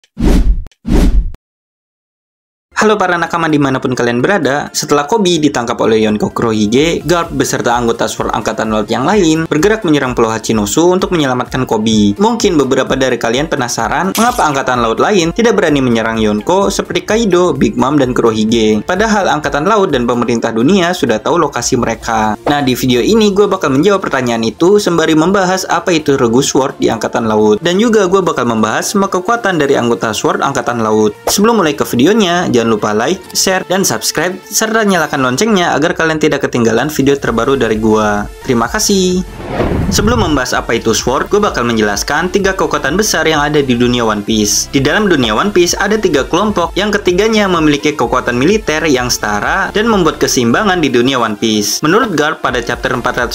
Halo para nakama dimanapun kalian berada, setelah Koby ditangkap oleh Yonko Kurohige, Garp beserta anggota SWORD Angkatan Laut yang lain bergerak menyerang Pulau Hachinosu untuk menyelamatkan Koby. Mungkin beberapa dari kalian penasaran mengapa Angkatan Laut lain tidak berani menyerang Yonko seperti Kaido, Big Mom, dan Kurohige. Padahal Angkatan Laut dan pemerintah dunia sudah tahu lokasi mereka. Nah, di video ini gue bakal menjawab pertanyaan itu sembari membahas apa itu regu SWORD di Angkatan Laut. Dan juga gue bakal membahas semua kekuatan dari anggota SWORD Angkatan Laut. Sebelum mulai ke videonya, jangan lupa like, share, dan subscribe, serta nyalakan loncengnya agar kalian tidak ketinggalan video terbaru dari gua. Terima kasih. Sebelum membahas apa itu SWORD, gue bakal menjelaskan 3 kekuatan besar yang ada di dunia One Piece. Di dalam dunia One Piece ada 3 kelompok yang ketiganya memiliki kekuatan militer yang setara dan membuat keseimbangan di dunia One Piece. Menurut Garp pada chapter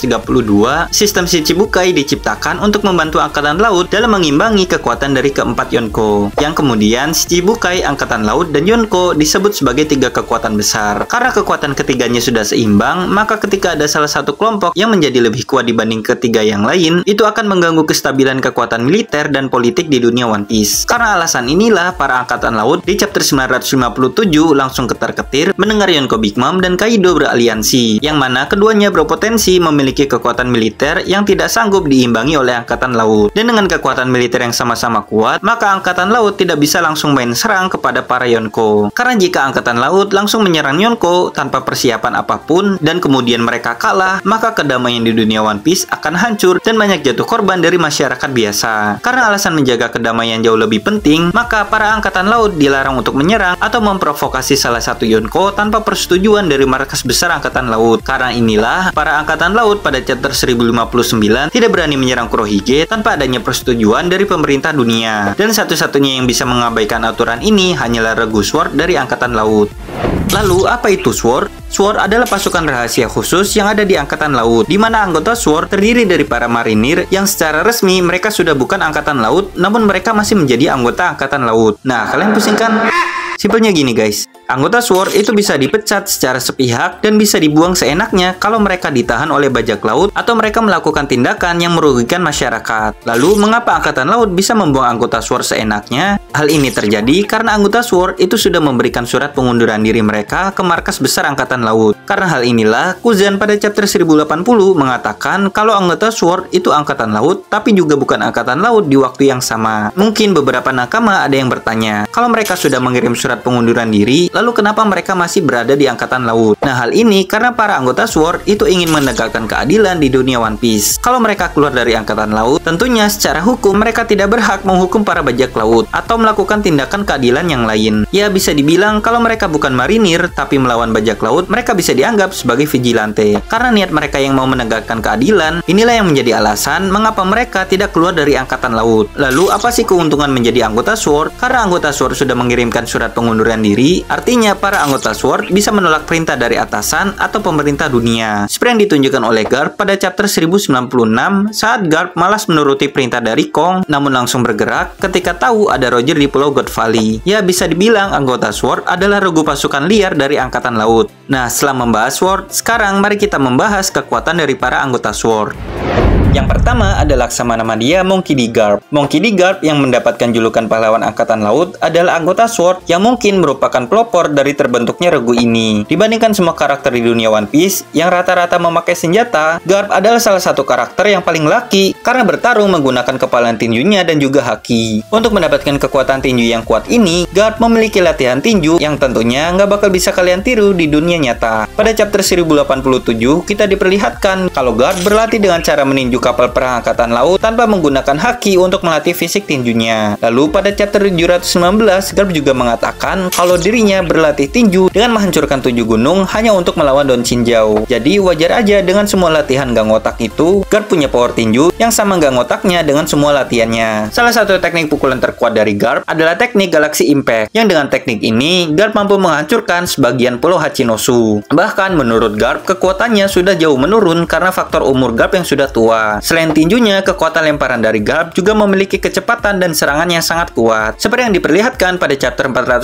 432, sistem Shichibukai diciptakan untuk membantu Angkatan Laut dalam mengimbangi kekuatan dari keempat Yonko. Yang kemudian Shichibukai, Angkatan Laut, dan Yonko disebut sebagai 3 kekuatan besar. Karena kekuatan ketiganya sudah seimbang, maka ketika ada salah satu kelompok yang menjadi lebih kuat dibanding ketiga yang lain, itu akan mengganggu kestabilan kekuatan militer dan politik di dunia One Piece. Karena alasan inilah, para Angkatan Laut di chapter 957 langsung ketar-ketir mendengar Yonko, Big Mom, dan Kaido beraliansi, yang mana keduanya berpotensi memiliki kekuatan militer yang tidak sanggup diimbangi oleh Angkatan Laut. Dan dengan kekuatan militer yang sama-sama kuat, maka Angkatan Laut tidak bisa langsung main serang kepada para Yonko. Karena jika Angkatan Laut langsung menyerang Yonko tanpa persiapan apapun dan kemudian mereka kalah, maka kedamaian di dunia One Piece akan hancur dan banyak jatuh korban dari masyarakat biasa. Karena alasan menjaga kedamaian jauh lebih penting, maka para Angkatan Laut dilarang untuk menyerang atau memprovokasi salah satu Yonko tanpa persetujuan dari markas besar Angkatan Laut. Karena inilah, para Angkatan Laut pada chapter 1059 tidak berani menyerang Kurohige tanpa adanya persetujuan dari pemerintah dunia. Dan satu-satunya yang bisa mengabaikan aturan ini hanyalah regu SWORD dari Angkatan Laut. Lalu, apa itu SWORD? SWORD adalah pasukan rahasia khusus yang ada di Angkatan Laut, di mana anggota SWORD terdiri dari para marinir yang secara resmi mereka sudah bukan Angkatan Laut, namun mereka masih menjadi anggota Angkatan Laut. Nah, kalian pusing kan? Simpelnya gini guys, anggota SWORD itu bisa dipecat secara sepihak dan bisa dibuang seenaknya kalau mereka ditahan oleh bajak laut atau mereka melakukan tindakan yang merugikan masyarakat. Lalu, mengapa Angkatan Laut bisa membuang anggota SWORD seenaknya? Hal ini terjadi karena anggota SWORD itu sudah memberikan surat pengunduran diri mereka ke markas besar Angkatan Laut. Karena hal inilah, Kuzan pada chapter 1080 mengatakan kalau anggota SWORD itu Angkatan Laut, tapi juga bukan Angkatan Laut di waktu yang sama. Mungkin beberapa nakama ada yang bertanya, kalau mereka sudah mengirim surat pengunduran diri, lalu kenapa mereka masih berada di Angkatan Laut? Nah, hal ini karena para anggota SWORD itu ingin menegakkan keadilan di dunia One Piece. Kalau mereka keluar dari Angkatan Laut, tentunya secara hukum mereka tidak berhak menghukum para bajak laut atau melakukan tindakan keadilan yang lain. Ya, bisa dibilang kalau mereka bukan marinir tapi melawan bajak laut, mereka bisa dianggap sebagai vigilante. Karena niat mereka yang mau menegakkan keadilan, inilah yang menjadi alasan mengapa mereka tidak keluar dari Angkatan Laut. Lalu, apa sih keuntungan menjadi anggota SWORD? Karena anggota SWORD sudah mengirimkan surat pengunduran diri, artinya para anggota SWORD bisa menolak perintah dari atasan atau pemerintah dunia. Seperti yang ditunjukkan oleh Garp pada chapter 1096 saat Garp malas menuruti perintah dari Kong, namun langsung bergerak ketika tahu ada Roger di Pulau God Valley. Ya, bisa dibilang anggota SWORD adalah regu pasukan liar dari Angkatan Laut. Nah, setelah membahas SWORD, sekarang mari kita membahas kekuatan dari para anggota SWORD. Yang pertama adalah Laksamana Madya Monkey D. Garp. Monkey D. Garp yang mendapatkan julukan pahlawan Angkatan Laut adalah anggota SWORD yang mungkin merupakan pelopor dari terbentuknya regu ini. Dibandingkan semua karakter di dunia One Piece yang rata-rata memakai senjata, Garp adalah salah satu karakter yang paling laki karena bertarung menggunakan kepalan tinjunya dan juga haki. Untuk mendapatkan kekuatan tinju yang kuat ini, Garp memiliki latihan tinju yang tentunya nggak bakal bisa kalian tiru di dunia nyata. Pada chapter 1087, kita diperlihatkan kalau Garp berlatih dengan cara meninju kapal perang Angkatan Laut tanpa menggunakan haki untuk melatih fisik tinjunya. Lalu pada chapter 719, Garp juga mengatakan kalau dirinya berlatih tinju dengan menghancurkan 7 gunung hanya untuk melawan Don Chinjao. Jadi wajar aja dengan semua latihan gang otak itu, Garp punya power tinju yang sama gang otaknya dengan semua latihannya. Salah satu teknik pukulan terkuat dari Garp adalah teknik Galaxy Impact, yang dengan teknik ini Garp mampu menghancurkan sebagian pulau Hachinosu. Bahkan menurut Garp, kekuatannya sudah jauh menurun karena faktor umur Garp yang sudah tua. Supernova. Selain tinjunya, kekuatan lemparan dari Garp juga memiliki kecepatan dan serangan yang sangat kuat. Seperti yang diperlihatkan pada chapter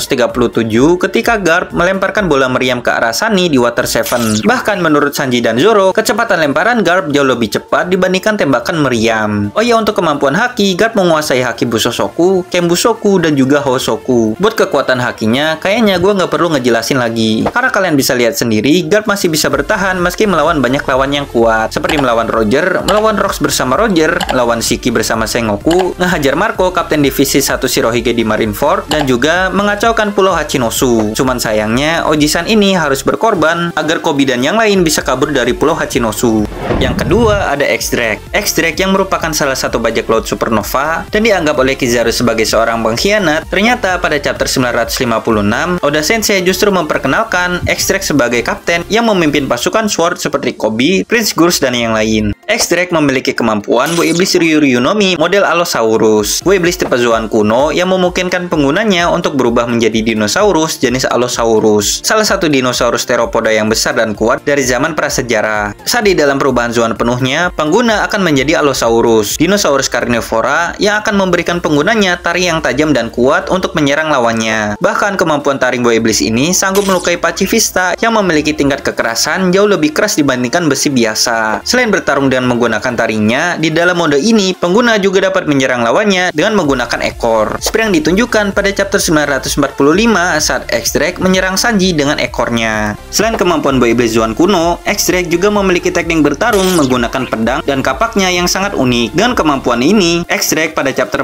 437 ketika Garp melemparkan bola meriam ke arah Sunny di Water 7. Bahkan menurut Sanji dan Zoro, kecepatan lemparan Garp jauh lebih cepat dibandingkan tembakan meriam. Oh ya, untuk kemampuan haki, Garp menguasai haki Busosoku, Kenbusoku, dan juga Hosoku. Buat kekuatan hakinya, kayaknya gue nggak perlu ngejelasin lagi. Karena kalian bisa lihat sendiri, Garp masih bisa bertahan meski melawan banyak lawan yang kuat. Seperti melawan Roger, melawan Rox bersama Roger, melawan Shiki bersama Sengoku, ngehajar Marco, Kapten Divisi 1 Shirohige di Marineford, dan juga mengacaukan Pulau Hachinosu. Cuman sayangnya, Oji-san ini harus berkorban agar Koby dan yang lain bisa kabur dari Pulau Hachinosu. Yang kedua ada X-Drake. X-Drake yang merupakan salah satu bajak laut Supernova dan dianggap oleh Kizaru sebagai seorang pengkhianat. Ternyata pada chapter 956, Oda Sensei justru memperkenalkan X-Drake sebagai kapten yang memimpin pasukan Sword seperti Koby, Prince Gurs, dan yang lain. X-Drake memiliki kemampuan Buah Iblis Ryuryunomi model Allosaurus. Buah Iblis tipe Zoan kuno yang memungkinkan penggunanya untuk berubah menjadi dinosaurus jenis Allosaurus. Salah satu dinosaurus teropoda yang besar dan kuat dari zaman prasejarah. Saat di dalam perubahan Zoan penuhnya, pengguna akan menjadi Allosaurus, dinosaurus karnivora yang akan memberikan penggunanya taring yang tajam dan kuat untuk menyerang lawannya. Bahkan kemampuan taring Buah Iblis ini sanggup melukai Pacifista yang memiliki tingkat kekerasan jauh lebih keras dibandingkan besi biasa. Selain bertarung dengan menggunakan taringnya, di dalam mode ini pengguna juga dapat menyerang lawannya dengan menggunakan ekor. Seperti yang ditunjukkan pada chapter 945 saat X-Drake menyerang Sanji dengan ekornya. Selain kemampuan Buah Iblis Zoan kuno, X-Drake juga memiliki teknik bertarung menggunakan pedang dan kapaknya yang sangat unik. Dengan kemampuan ini, X-Drake pada chapter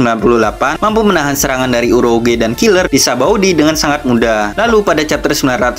498 mampu menahan serangan dari Uroge dan Killer di Sabaody dengan sangat mudah. Lalu pada chapter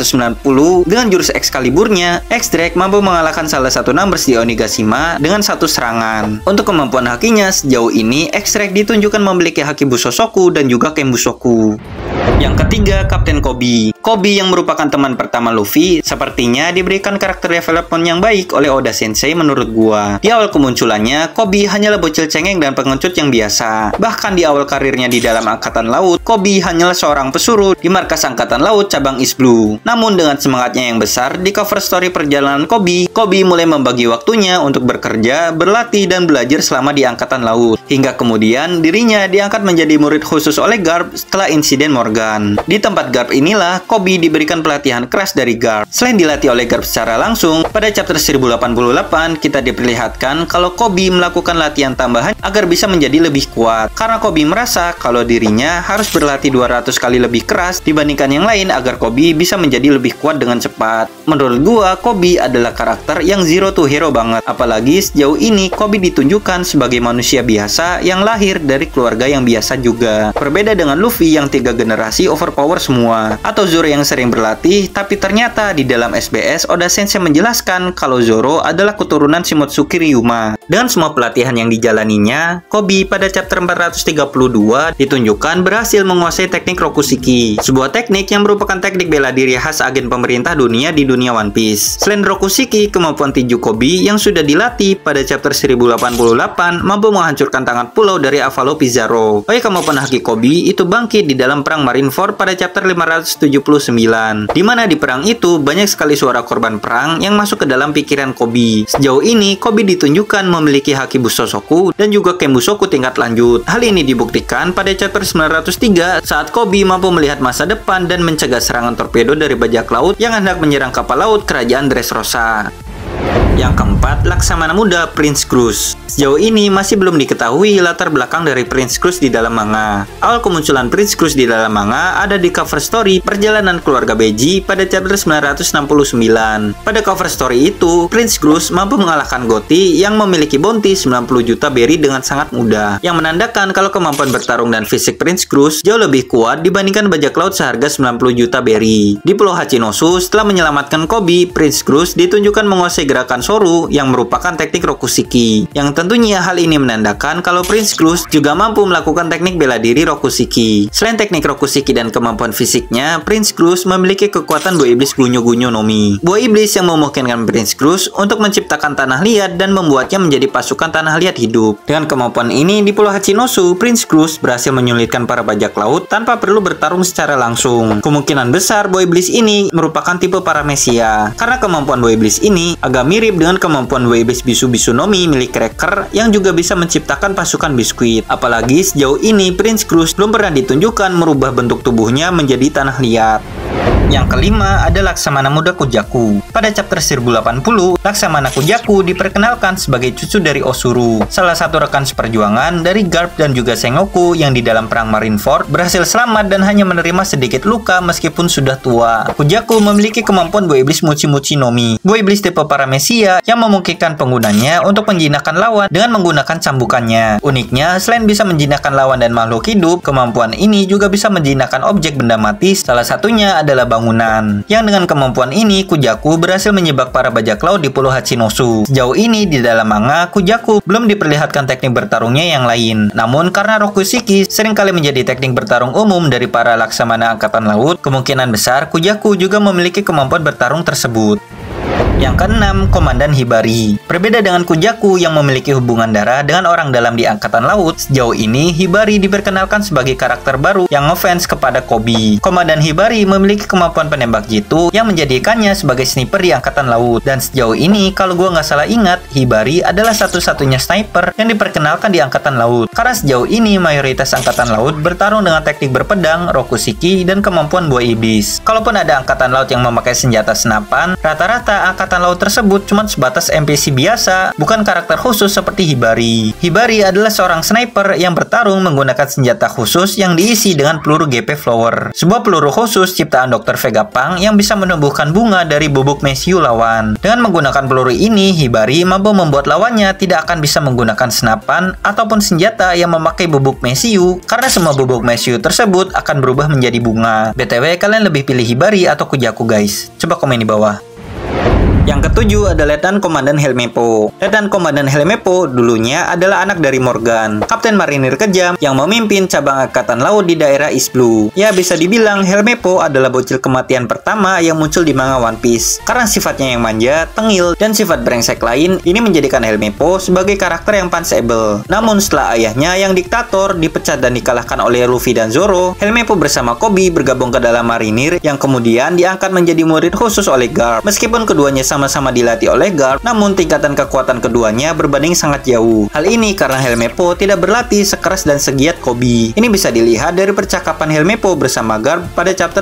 990 dengan jurus Excaliburnya, X-Drake mampu mengalahkan salah satu numbers di Onigashima dengan satu serangan. Untuk kemampuan hakinya, sejauh ini X-Drake ditunjukkan memiliki haki Busosoku dan juga Kenbusoku. Yang ketiga, Kapten Koby. Koby yang merupakan teman pertama Luffy, sepertinya diberikan karakter development yang baik oleh Oda Sensei menurut gua. Di awal kemunculannya, Koby hanyalah bocil cengeng dan pengecut yang biasa. Bahkan di awal karirnya di dalam Angkatan Laut, Koby hanyalah seorang pesuruh di markas Angkatan Laut cabang East Blue. Namun dengan semangatnya yang besar, di cover story perjalanan Koby, Koby mulai membagi waktunya untuk bekerja, berlatih, dan belajar selama di Angkatan Laut. Hingga kemudian dirinya diangkat menjadi murid khusus oleh Garp setelah insiden Morgan. Di tempat Garp inilah Koby diberikan pelatihan keras dari Garp. Selain dilatih oleh Garp secara langsung, pada chapter 1088 kita diperlihatkan kalau Koby melakukan latihan tambahan agar bisa menjadi lebih kuat. Karena Koby merasa kalau dirinya harus berlatih 200 kali lebih keras dibandingkan yang lain agar Koby bisa menjadi lebih kuat dengan cepat. Menurut gua, Koby adalah karakter yang zero to hero banget. Apalagi sejauh ini Koby ditunjukkan sebagai manusia biasa yang lahir dari keluarga yang biasa juga. Berbeda dengan Luffy yang 3 generasi overpower semua, atau Zoro yang sering berlatih, tapi ternyata di dalam SBS Oda Sensei menjelaskan kalau Zoro adalah keturunan Shimotsuki Ryuma. Dengan semua pelatihan yang dijalaninya, Koby pada chapter 432 ditunjukkan berhasil menguasai teknik Rokushiki, sebuah teknik yang merupakan teknik bela diri khas agen pemerintah dunia di dunia One Piece. Selain Rokushiki, kemampuan tinju Koby yang sudah dilatih pada chapter 1088 mampu menghancurkan tangan pulau dari Avalo Pizarro. Kemampuan haki Koby itu bangkit di dalam perang Marineford pada chapter 579, di mana di perang itu banyak sekali suara korban perang yang masuk ke dalam pikiran Koby. Sejauh ini Koby ditunjukkan memiliki haki Busosoku dan juga Kenbusoku tingkat lanjut. Hal ini dibuktikan pada chapter 903 saat Koby mampu melihat masa depan dan mencegah serangan torpedo dari bajak laut yang hendak menyerang kapal laut kerajaan Dressrosa. Yang keempat, Laksamana Muda Prince Cruz. Sejauh ini masih belum diketahui latar belakang dari Prince Cruz di dalam manga. Awal kemunculan Prince Cruz di dalam manga ada di cover story Perjalanan Keluarga Beji pada chapter 969. Pada cover story itu, Prince Cruz mampu mengalahkan Gotti yang memiliki bounty 90 juta berry dengan sangat mudah, yang menandakan kalau kemampuan bertarung dan fisik Prince Cruz jauh lebih kuat dibandingkan bajak laut seharga 90 juta berry. Di Pulau Hachinosu, setelah menyelamatkan Koby, Prince Cruz ditunjukkan menguasai gerakan Soru yang merupakan teknik Rokushiki, yang tentunya hal ini menandakan kalau Prince Cruz juga mampu melakukan teknik bela diri Rokushiki. Selain teknik Rokushiki dan kemampuan fisiknya, Prince Cruz memiliki kekuatan Buah Iblis Gunyo-Gunyo Nomi, buah iblis yang memungkinkan Prince Cruz untuk menciptakan tanah liat dan membuatnya menjadi pasukan tanah liat hidup. Dengan kemampuan ini di Pulau Hachinosu, Prince Cruz berhasil menyulitkan para bajak laut tanpa perlu bertarung secara langsung. Kemungkinan besar Buah Iblis ini merupakan tipe Paramecia, karena kemampuan Buah Iblis ini agak mirip mirip dengan kemampuan Weiblis Bisu-Bisu Nomi milik Cracker yang juga bisa menciptakan pasukan biskuit. Apalagi sejauh ini Prince Cruz belum pernah ditunjukkan merubah bentuk tubuhnya menjadi tanah liat. Yang kelima ada Laksamana Muda Kujaku. Pada chapter 1080, Laksamana Kujaku diperkenalkan sebagai cucu dari Osuru, salah satu rekan seperjuangan dari Garp dan juga Sengoku yang di dalam perang Marineford berhasil selamat dan hanya menerima sedikit luka meskipun sudah tua. Kujaku memiliki kemampuan buah iblis Muchi Muchi Nomi, buah iblis tipe paramesia yang memungkinkan penggunanya untuk menjinakkan lawan dengan menggunakan cambukannya. Uniknya, selain bisa menjinakkan lawan dan makhluk hidup, kemampuan ini juga bisa menjinakkan objek benda mati, salah satunya adalah bangunan. Yang dengan kemampuan ini, Kujaku berhasil menyibak para bajak laut di Pulau Hachinosu. Sejauh ini di dalam manga, Kujaku belum diperlihatkan teknik bertarungnya yang lain. Namun karena Rokushiki seringkali menjadi teknik bertarung umum dari para laksamana angkatan laut, kemungkinan besar Kujaku juga memiliki kemampuan bertarung tersebut. Yang keenam, Komandan Hibari. Berbeda dengan Kujaku yang memiliki hubungan darah dengan orang dalam di Angkatan Laut, sejauh ini Hibari diperkenalkan sebagai karakter baru yang ngefans kepada Koby. Komandan Hibari memiliki kemampuan penembak jitu yang menjadikannya sebagai sniper di Angkatan Laut. Dan sejauh ini, kalau gue nggak salah ingat, Hibari adalah satu-satunya sniper yang diperkenalkan di Angkatan Laut. Karena sejauh ini mayoritas Angkatan Laut bertarung dengan teknik berpedang, Rokushiki, dan kemampuan buah iblis. Kalaupun ada Angkatan Laut yang memakai senjata senapan, rata-rata Angkatan Laut tersebut cuma sebatas NPC biasa, bukan karakter khusus seperti Hibari. Hibari adalah seorang sniper yang bertarung menggunakan senjata khusus yang diisi dengan peluru GP Flower, sebuah peluru khusus ciptaan Dr. Vegapunk yang bisa menumbuhkan bunga dari bubuk mesiu lawan. Dengan menggunakan peluru ini, Hibari mampu membuat lawannya tidak akan bisa menggunakan senapan ataupun senjata yang memakai bubuk mesiu, karena semua bubuk mesiu tersebut akan berubah menjadi bunga. BTW, kalian lebih pilih Hibari atau Kujaku guys? Coba komen di bawah. Yang ketujuh ada Letnan Komandan Helmeppo. Letnan Komandan Helmeppo dulunya adalah anak dari Morgan, kapten marinir kejam yang memimpin cabang angkatan laut di daerah East Blue. Ya, bisa dibilang Helmeppo adalah bocil kematian pertama yang muncul di manga One Piece. Karena sifatnya yang manja, tengil, dan sifat brengsek lain, ini menjadikan Helmeppo sebagai karakter yang punchable. Namun setelah ayahnya yang diktator dipecat dan dikalahkan oleh Luffy dan Zoro, Helmeppo bersama Koby bergabung ke dalam marinir yang kemudian diangkat menjadi murid khusus oleh Garp. Meskipun keduanya sama-sama dilatih oleh Garp, namun tingkatan kekuatan keduanya berbanding sangat jauh. Hal ini karena Helmeppo tidak berlatih sekeras dan segiat Koby. Ini bisa dilihat dari percakapan Helmeppo bersama Garp pada chapter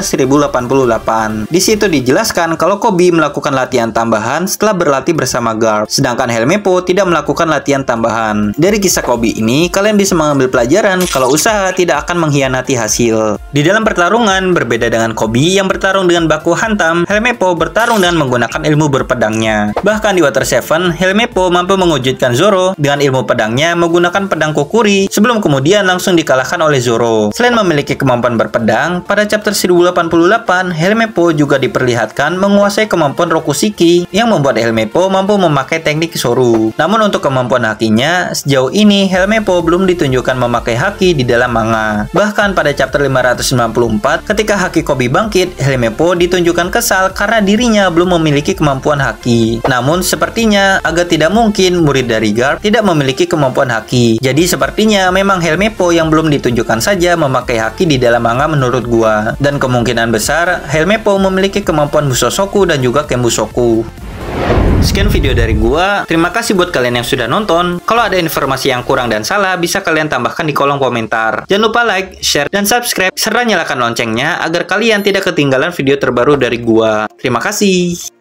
1088. Di situ dijelaskan kalau Koby melakukan latihan tambahan setelah berlatih bersama Garp, sedangkan Helmeppo tidak melakukan latihan tambahan. Dari kisah Koby ini, kalian bisa mengambil pelajaran kalau usaha tidak akan mengkhianati hasil. Di dalam pertarungan, berbeda dengan Koby yang bertarung dengan baku hantam, Helmeppo bertarung dengan menggunakan ilmu pedangnya. Bahkan di Water 7, Helmeppo mampu mewujudkan Zoro dengan ilmu pedangnya menggunakan pedang Kokuri sebelum kemudian langsung dikalahkan oleh Zoro. Selain memiliki kemampuan berpedang, pada chapter 1088, Helmeppo juga diperlihatkan menguasai kemampuan Rokushiki yang membuat Helmeppo mampu memakai teknik Soru. Namun untuk kemampuan hakinya, sejauh ini Helmeppo belum ditunjukkan memakai haki di dalam manga. Bahkan pada chapter 594, ketika haki Koby bangkit, Helmeppo ditunjukkan kesal karena dirinya belum memiliki kemampuan haki. Namun sepertinya agak tidak mungkin murid dari Garp tidak memiliki kemampuan haki. Jadi sepertinya memang Helmeppo yang belum ditunjukkan saja memakai haki di dalam manga menurut gua. Dan kemungkinan besar Helmeppo memiliki kemampuan Musosoku dan juga Kenbusoku. Sekian video dari gua. Terima kasih buat kalian yang sudah nonton. Kalau ada informasi yang kurang dan salah, bisa kalian tambahkan di kolom komentar. Jangan lupa like, share, dan subscribe, serta nyalakan loncengnya agar kalian tidak ketinggalan video terbaru dari gua. Terima kasih.